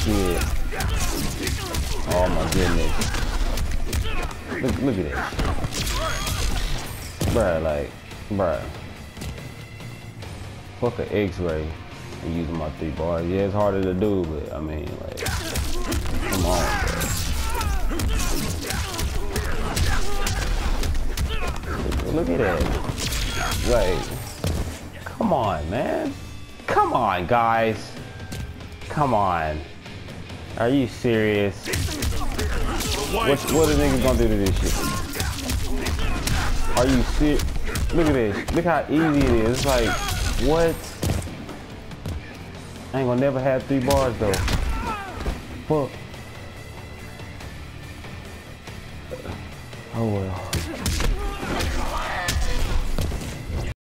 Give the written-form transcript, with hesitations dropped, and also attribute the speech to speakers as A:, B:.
A: shit. Oh my goodness. Look at that. Bruh, like, bruh. Fuck an X-ray and using my 3 bars. Yeah, it's harder to do, but I mean, like, come on, bro. Look at that. Like, come on, man. Come on, guys. Come on. Are you serious? What are niggas gonna do to this shit? Are you serious? Look at this. Look how easy it is. It's like, what? I ain't gonna never have 3 bars though. Fuck. Oh well.